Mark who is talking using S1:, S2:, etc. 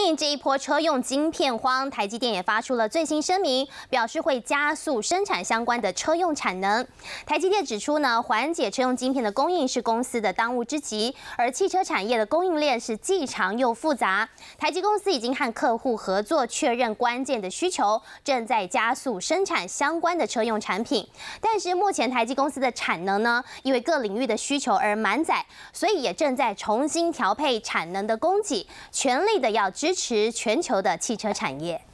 S1: 应这一波车用晶片荒，台积电也发出了最新声明，表示会加速生产相关的车用产能。台积电指出呢，缓解车用晶片的供应是公司的当务之急，而汽车产业的供应链是既长又复杂。台积公司已经和客户合作确认关键的需求，正在加速生产相关的车用产品。但是目前台积公司的产能呢，因为各领域的需求而满载，所以也正在重新调配产能的供给，全力的要支持全球的汽车产业。